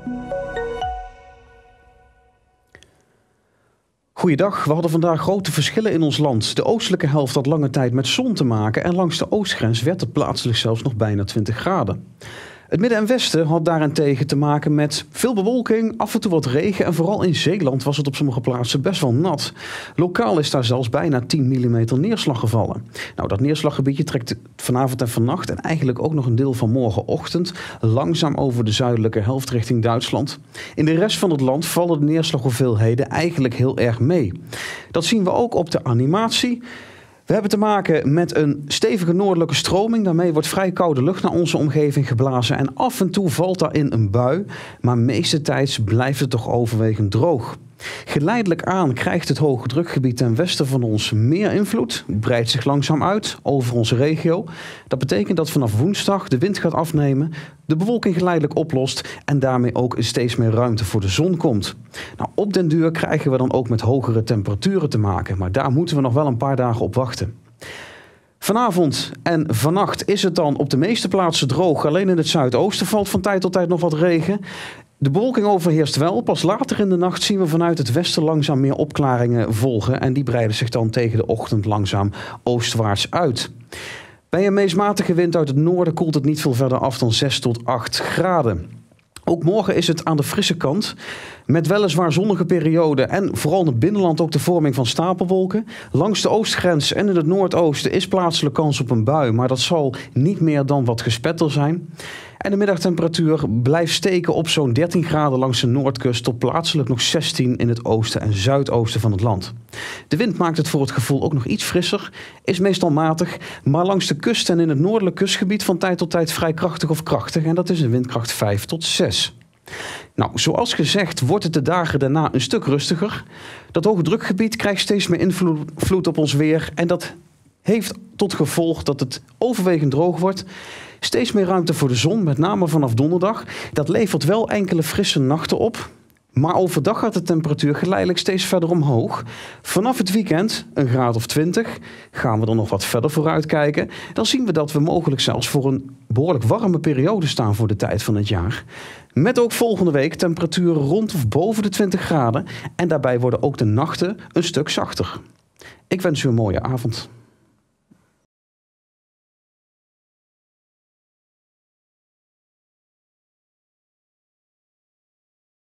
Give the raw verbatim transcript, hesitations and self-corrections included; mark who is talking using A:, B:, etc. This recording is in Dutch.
A: Goeiedag, we hadden vandaag grote verschillen in ons land. De oostelijke helft had lange tijd met zon te maken en langs de oostgrens werd het plaatselijk zelfs nog bijna twintig graden. Het midden en westen had daarentegen te maken met veel bewolking, af en toe wat regen en vooral in Zeeland was het op sommige plaatsen best wel nat. Lokaal is daar zelfs bijna tien millimeter neerslag gevallen. Nou, dat neerslaggebiedje trekt vanavond en vannacht en eigenlijk ook nog een deel van morgenochtend langzaam over de zuidelijke helft richting Duitsland. In de rest van het land vallen de neerslaghoeveelheden eigenlijk heel erg mee. Dat zien we ook op de animatie. We hebben te maken met een stevige noordelijke stroming. Daarmee wordt vrij koude lucht naar onze omgeving geblazen. En af en toe valt daarin een bui. Maar meestentijds blijft het toch overwegend droog. Geleidelijk aan krijgt het hoge drukgebied ten westen van ons meer invloed. Breidt zich langzaam uit over onze regio. Dat betekent dat vanaf woensdag de wind gaat afnemen, de bewolking geleidelijk oplost en daarmee ook steeds meer ruimte voor de zon komt. Nou, op den duur krijgen we dan ook met hogere temperaturen te maken. Maar daar moeten we nog wel een paar dagen op wachten. Vanavond en vannacht is het dan op de meeste plaatsen droog. Alleen in het zuidoosten valt van tijd tot tijd nog wat regen. De bewolking overheerst wel. Pas later in de nacht zien we vanuit het westen langzaam meer opklaringen volgen. En die breiden zich dan tegen de ochtend langzaam oostwaarts uit. Bij een meest matige wind uit het noorden koelt het niet veel verder af dan zes tot acht graden. Ook morgen is het aan de frisse kant, met weliswaar zonnige perioden en vooral in het binnenland ook de vorming van stapelwolken. Langs de oostgrens en in het noordoosten is plaatselijk kans op een bui, maar dat zal niet meer dan wat gespetter zijn. En de middagtemperatuur blijft steken op zo'n dertien graden langs de noordkust tot plaatselijk nog zestien in het oosten en zuidoosten van het land. De wind maakt het voor het gevoel ook nog iets frisser, is meestal matig, maar langs de kust en in het noordelijk kustgebied van tijd tot tijd vrij krachtig of krachtig en dat is een windkracht vijf tot zes. Nou, zoals gezegd wordt het de dagen daarna een stuk rustiger. Dat hoge drukgebied krijgt steeds meer invloed op ons weer en dat heeft tot gevolg dat het overwegend droog wordt. Steeds meer ruimte voor de zon, met name vanaf donderdag. Dat levert wel enkele frisse nachten op. Maar overdag gaat de temperatuur geleidelijk steeds verder omhoog. Vanaf het weekend, een graad of twintig, gaan we dan nog wat verder vooruit kijken. Dan zien we dat we mogelijk zelfs voor een behoorlijk warme periode staan voor de tijd van het jaar. Met ook volgende week temperaturen rond of boven de twintig graden. En daarbij worden ook de nachten een stuk zachter. Ik wens u een mooie avond.